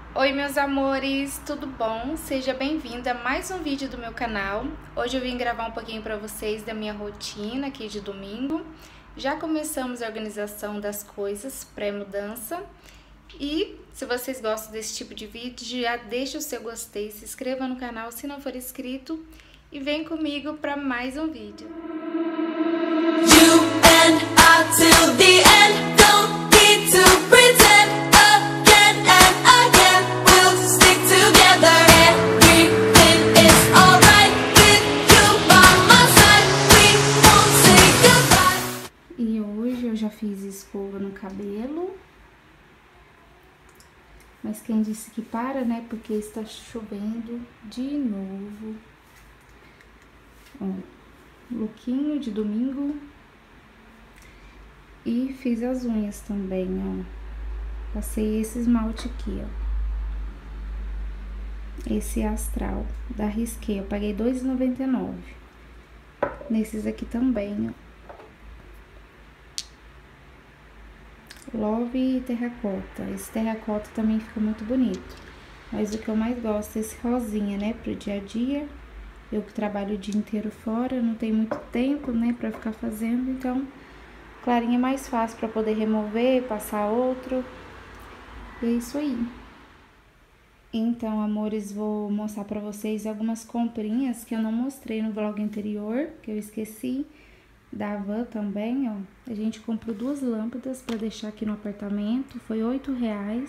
Oi meus amores, tudo bom? Seja bem-vinda a mais um vídeo do meu canal. Hoje eu vim gravar um pouquinho para vocês da minha rotina aqui de domingo. Já começamos a organização das coisas pré-mudança. E se vocês gostam desse tipo de vídeo, já deixa o seu gostei, se inscreva no canal se não for inscrito e vem comigo para mais um vídeo. You and I till the end, don't need to pretend again and again, we'll stick together. Everything is alright with you by my side, we won't say goodbye. E hoje eu já fiz escova no cabelo. Mas quem disse que para, né? Porque está chovendo de novo. Ó, lookinho de domingo. E fiz as unhas também, ó. Passei esse esmalte aqui, ó. Esse astral da Risqué. Eu paguei R$2,99. Nesses aqui também, ó. Love e terracota. Esse terracota também fica muito bonito. Mas o que eu mais gosto é esse rosinha, né? Pro dia a dia. Eu que trabalho o dia inteiro fora, não tenho muito tempo, né? Pra ficar fazendo. Então, clarinha é mais fácil pra poder remover, passar outro. E é isso aí. Então, amores, vou mostrar pra vocês algumas comprinhas que eu não mostrei no vlog anterior, que eu esqueci. Da Van também, ó. A gente comprou 2 lâmpadas pra deixar aqui no apartamento. Foi R$8.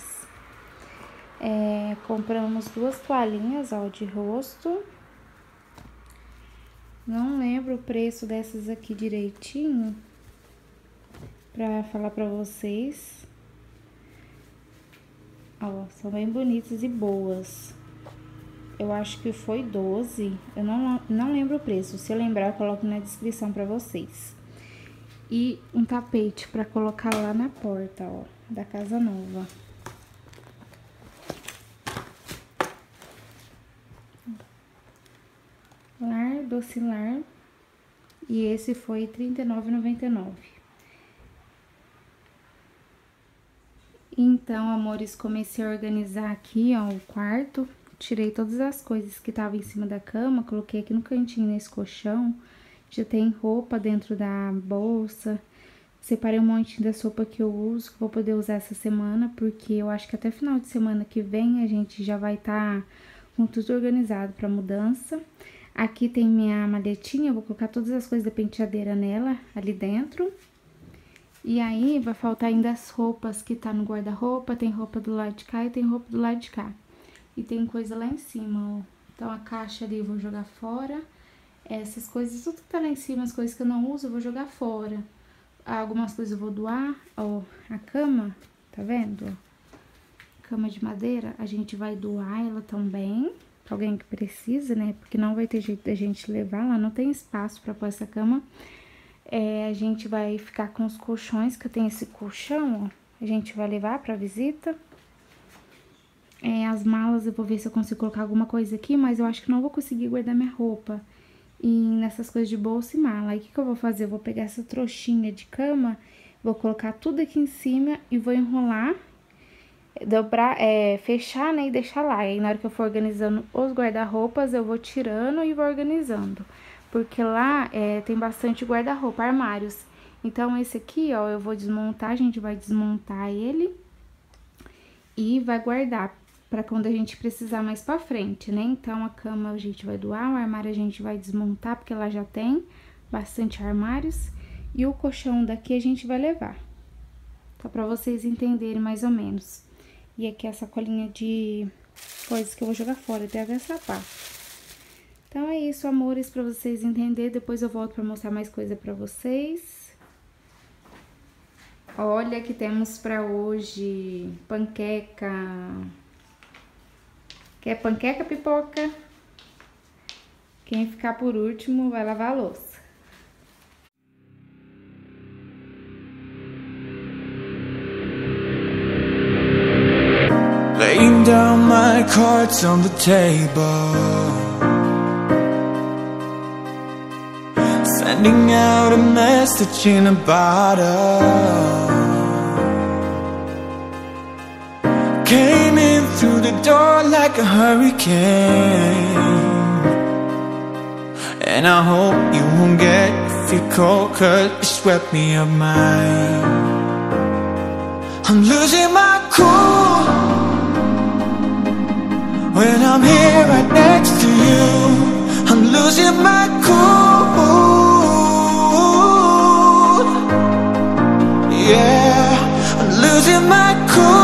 Compramos 2 toalhinhas, ó, de rosto. Não lembro o preço dessas aqui direitinho pra falar pra vocês. Ó, são bem bonitas e boas. Eu acho que foi 12, eu não lembro o preço. Se eu lembrar, eu coloco na descrição pra vocês. E um tapete pra colocar lá na porta, ó, da casa nova. Lar, docilar. E esse foi R$39,99. Então, amores, comecei a organizar aqui, ó, o quarto. Tirei todas as coisas que estavam em cima da cama, coloquei aqui no cantinho, nesse colchão. Já tem roupa dentro da bolsa. Separei um monte da sopa que eu uso, que vou poder usar essa semana, porque eu acho que até final de semana que vem a gente já vai estar com tudo organizado para mudança. Aqui tem minha maletinha, eu vou colocar todas as coisas da penteadeira nela, ali dentro. E aí, vai faltar ainda as roupas que tá no guarda-roupa, tem roupa do lado de cá e tem roupa do lado de cá. E tem coisa lá em cima, ó. Então, a caixa ali eu vou jogar fora. Essas coisas, tudo que tá lá em cima, as coisas que eu não uso, eu vou jogar fora. Algumas coisas eu vou doar, ó. A cama, tá vendo? Cama de madeira, a gente vai doar ela também. Pra alguém que precisa, né? Porque não vai ter jeito da gente levar, lá não tem espaço pra pôr essa cama. A gente vai ficar com os colchões, que eu tenho esse colchão, ó. A gente vai levar pra visita. As malas, eu vou ver se eu consigo colocar alguma coisa aqui, mas eu acho que não vou conseguir guardar minha roupa e nessas coisas de bolsa e mala. Aí, o que eu vou fazer? Eu vou pegar essa trouxinha de cama, vou colocar tudo aqui em cima e vou enrolar, dobrar, fechar, né, e deixar lá. E aí, na hora que eu for organizando os guarda-roupas, eu vou tirando e vou organizando. Porque lá tem bastante guarda-roupa, armários. Então, esse aqui, ó, eu vou desmontar, a gente vai desmontar ele e vai guardar para quando a gente precisar mais pra frente, né? Então, a cama a gente vai doar, o armário a gente vai desmontar, porque lá já tem bastante armários. E o colchão daqui a gente vai levar. Tá? Pra vocês entenderem mais ou menos. E aqui a sacolinha de coisas que eu vou jogar fora, até até sapato. Então, é isso, amores, pra vocês entenderem. Depois eu volto pra mostrar mais coisa pra vocês. Olha que temos pra hoje panqueca. Quer panqueca, pipoca? Quem ficar por último vai lavar a louça. Laying down my cards on the table, sending out a message in a bottle. Came in through the door like a hurricane. And I hope you won't get feel cold, 'cause you swept me up mine. I'm losing my cool when I'm here right next to you. I'm losing my cool. Yeah, I'm losing my cool.